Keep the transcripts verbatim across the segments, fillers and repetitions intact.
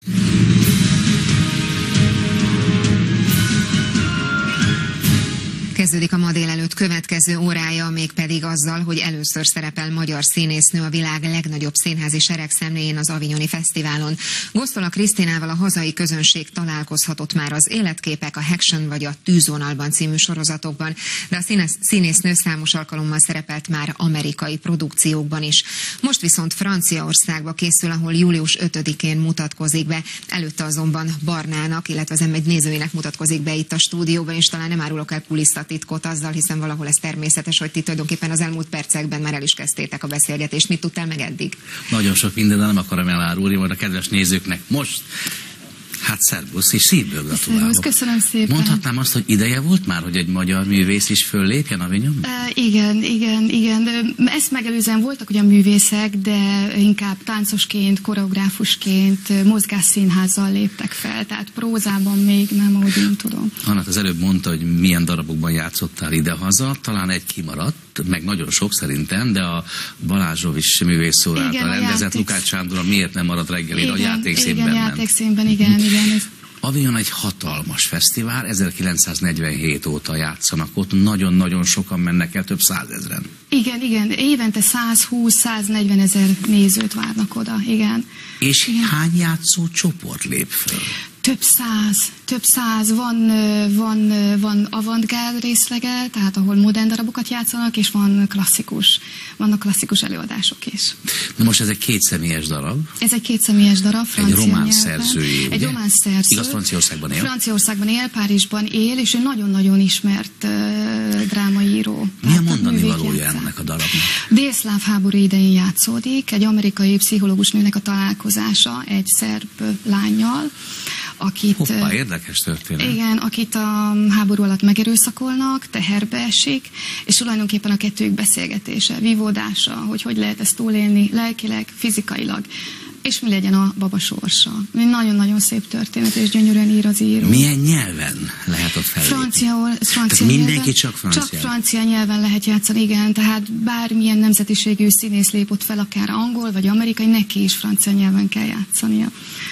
Kezdődik a ma délelőtt következő órája, mégpedig azzal, hogy először szerepel magyar színésznő a világ legnagyobb színházi seregszemléjén, az Avignoni Fesztiválon. Gosztola Krisztinával a hazai közönség találkozhatott már az Életképek, a Action vagy a Tűzvonalban című sorozatokban, de a színész, színésznő számos alkalommal szerepelt már amerikai produkciókban is. Most viszont Franciaországba készül, ahol július ötödikén mutatkozik be. Előtte azonban Barnának, illetve az em egy nézőinek mutatkozik be itt a stúdióban, és talán nem árulok el kulisszatitkot azzal, hiszen valahol ez természetes, hogy ti tulajdonképpen az elmúlt percekben már el is kezdtétek a beszélgetést. Mit tudtál meg eddig? Nagyon sok minden, de nem akarom elárulni, majd a kedves nézőknek most. Hát szervusz, és szívből gratulálok. Szervusz, köszönöm szépen. Mondhatnám azt, hogy ideje volt már, hogy egy magyar művész is föllépjen Avignonban? Uh, igen, igen, igen. Ezt megelőzően voltak ugyan művészek, de inkább táncosként, koreográfusként, mozgásszínházzal léptek fel, tehát prózában még nem, ahogy én tudom. Annak az előbb mondta, hogy milyen darabokban játszottál idehaza, talán egy kimaradt, meg nagyon sok szerintem, de a Balázsovics művészszó által rendezett játék... Lukács Sándor, miért nem maradt reggelin a játékszínben? Igen, játékszínben, igen, igen. Ez... Avignon egy hatalmas fesztivál, ezerkilencszáznegyvenhét óta játszanak ott, nagyon-nagyon sokan mennek el, több százezren. Igen, igen, évente százhúsz-száznegyven ezer nézőt várnak oda, igen. És igen. Hány játszó csoport lép föl? Több száz, több száz, van, van, van avantgárd részlege, tehát ahol modern darabokat játszanak, és van klasszikus, vannak klasszikus előadások is. Na most ez egy kétszemélyes darab? Ez egy kétszemélyes darab, francia Egy román nyelven. szerzői, Egy román szerző. Igaz, Franciaországban él? Franciaországban él, Párizsban él, és ő nagyon-nagyon ismert uh, drámaíró. Mi a mondani valója ennek a darabnak? Délszláv háború idején játszódik, egy amerikai pszichológus nőnek a találkozása egy szerb lánnyal, akit, Hoppá, érdekes történet. Igen, akit a háború alatt megerőszakolnak, teherbe esik, és tulajdonképpen a kettőjük beszélgetése, vívódása, hogy hogy lehet ezt túlélni lelkileg, fizikailag, és mi legyen a baba sorsa. Nagyon-nagyon szép történet, és gyönyörűen ír az író. Milyen nyelven lehet ott fellépni? Francia, francia mindenki nyelven, csak francia? Csak francia nyelven lehet játszani, igen, tehát bármilyen nemzetiségű színész lép ott fel, akár angol vagy amerikai, neki is francia nyelven kell játszania.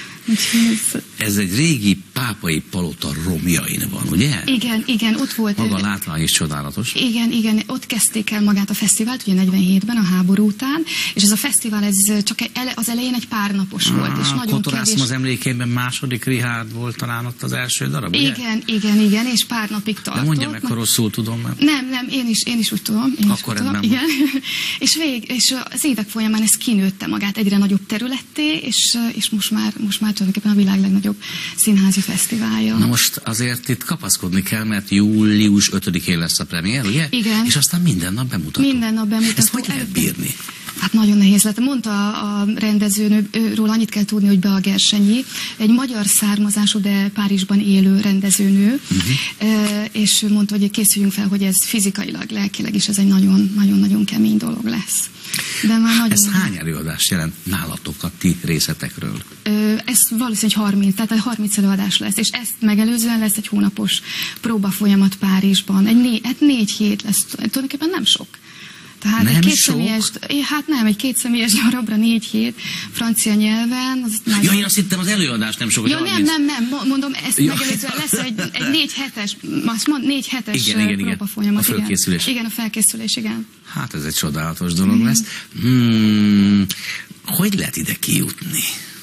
Ez egy régi pápai palota romjain van, ugye? Igen, igen, ott volt. Maga a látvány is csodálatos. Igen, igen, ott kezdték el magát a fesztivált, ugye negyvenhétben, a háború után, és ez a fesztivál ez csak az elején egy pár napos ah, volt, és nagyon Kotorászom kevés... az emlékeimben második Richárd volt talán ott az első darab, ugye? Igen, igen, igen, és pár napig tartott. De mondja meg, ha rosszul tudom. Mert... Nem, nem, én is, én is úgy tudom. Én Akkor is úgy tudom. Igen. és, vég, és az évek folyamán ez kinőtte magát egyre nagyobb területté, és, és most már, most már tulajdonképpen a világ legnagyobb színházi fesztiválja. Na most azért itt kapaszkodni kell, mert július ötödikén lesz a premier, ugye? Igen. És aztán minden nap bemutató. Minden nap bemutató. Ezt hogy lehet bírni? Hát nagyon nehéz lett. Mondta a rendezőnőről, annyit kell tudni, hogy Bea Gersennyi, egy magyar származású, de Párizsban élő rendezőnő, uh-huh. és ő mondta, hogy készüljünk fel, hogy ez fizikailag, lelkileg is ez egy nagyon-nagyon kemény dolog lesz. De már nagyon... Ez hány előadást jelent nálatok a ti részletekről? Ez valószínűleg harminc, tehát harminc előadás lesz, és ezt megelőzően lesz egy hónapos próbafolyamat Párizsban. Egy né, hát négy hét lesz, tulajdonképpen nem sok. Tehát nem egy sok? Kétszemélyes, hát nem, egy kétszemélyes darabra négy hét, francia nyelven. Az nagyon... Ja, én azt hittem az előadás nem sok. Ja, nem, nem, nem, mondom, ezt ja. megelőzően lesz egy, egy négy hetes, azt mond, négy hetes igen, igen, próbafolyamat. A felkészülés. Igen. igen, a felkészülés, igen. Hát ez egy csodálatos dolog mm. lesz. Hmm, hogy lehet ide kijutni?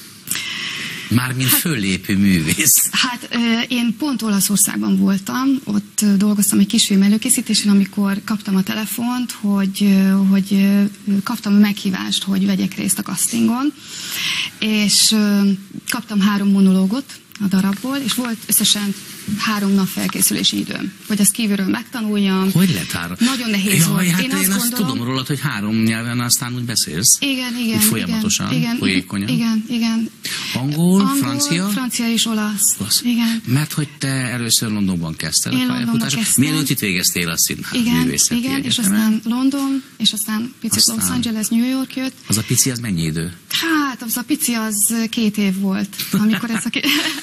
Mármint hát, föllépő művész. Hát én pont Olaszországban voltam, ott dolgoztam egy kisfilm előkészítésén, amikor kaptam a telefont, hogy, hogy kaptam a meghívást, hogy vegyek részt a castingon, és kaptam három monológot a darabból, és volt összesen három nap felkészülési időm, hogy ezt kívülről megtanuljam. Hogy lett három? Nagyon nehéz Jaj, volt. Hát én, én azt, azt gondolom, tudom rólad, hogy három nyelven aztán úgy beszélsz. Igen, igen. Úgy folyamatosan, igen, folyékonyan. Igen, igen. Angol, Angol, francia? francia és olasz. olasz. Igen. Mert hogy te először Londonban kezdted én a pályafutásot. Mielőtt itt végeztél a színház igen, művészeti igen, egyetemen. és aztán London, és aztán picit aztán... Los Angeles, New York jött. Az a pici, az mennyi idő? Hát, az a pici az két év volt, amikor ez a...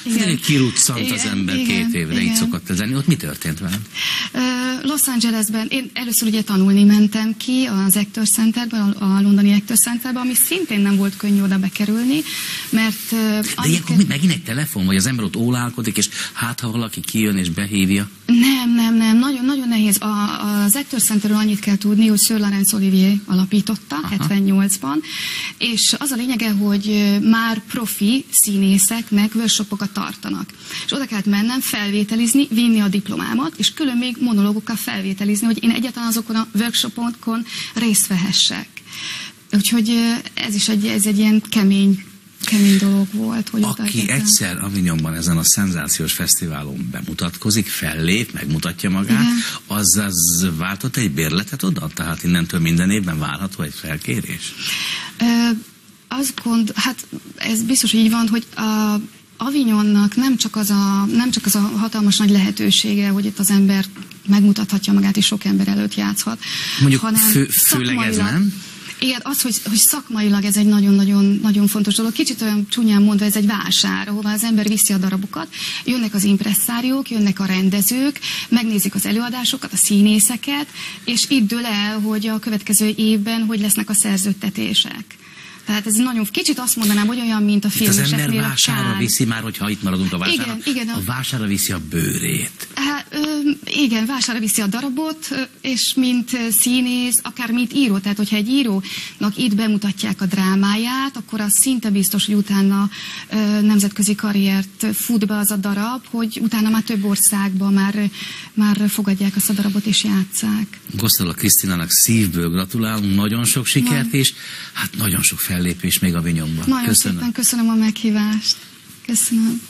igen. Kiruccant az ember igen, két évre, igen. így szokott ez lenni. Ott mi történt veled? Los Angelesben én először ugye tanulni mentem ki az Actors Centerben, a londoni Actors Centerben, ami szintén nem volt könnyű oda bekerülni, mert... De ilyenkor ke... megint egy telefon, vagy az ember ott ólálkodik, és hát ha valaki kijön és behívja? Nem, nem, nem. Nagyon, nagyon nehéz. A, az Actors Centerről annyit kell tudni, hogy Sir Laurence Olivier alapította, aha, hetvennyolcban, és az a lényege, hogy már profi színészeknek workshopokat tartanak. És oda kellett mennem, felvételizni, vinni a diplomámat, és külön még monológokkal felvételizni, hogy én egyáltalán azokon a workshopokon részt vehessek. Úgyhogy ez is egy, ez egy ilyen kemény kemény dolog volt. Hogy aki egyszer Avignonban ezen a szenzációs fesztiválon bemutatkozik, fellép, megmutatja magát, igen, az, az váltott egy bérletet oda? Tehát innentől minden évben várható egy felkérés? Ö, azt gond, hát ez biztos így van, hogy a Avignonnak nem csak az a, nem csak az a hatalmas nagy lehetősége, hogy itt az ember megmutathatja magát, és sok ember előtt játszhat. Mondjuk hanem fő, főleg ez nem? Igen, az, hogy, hogy szakmailag ez egy nagyon-nagyon nagyon fontos dolog. Kicsit olyan csúnyán mondva, ez egy vásár, ahova az ember viszi a darabokat, jönnek az impresszáriók, jönnek a rendezők, megnézik az előadásokat, a színészeket, és itt dől el, hogy a következő évben hogy lesznek a szerződtetések. Tehát ez nagyon, kicsit azt mondanám, hogy olyan, mint a filmeseknél. Az ember vására viszi már, hogyha itt maradunk a vására, igen, igen, a... a vására viszi a bőrét. Hát, ö, igen, vására viszi a darabot, és mint színész, akár mint író, tehát hogyha egy írónak itt bemutatják a drámáját, akkor az szinte biztos, hogy utána ö, nemzetközi karriert fut be az a darab, hogy utána már több országban már, már fogadják azt a darabot és játsszák. Gosztola Krisztinának szívből gratulálunk, nagyon sok sikert, és hát nagyon sok fellépés még Avignonban. Nagyon köszönöm. szépen köszönöm a meghívást. Köszönöm.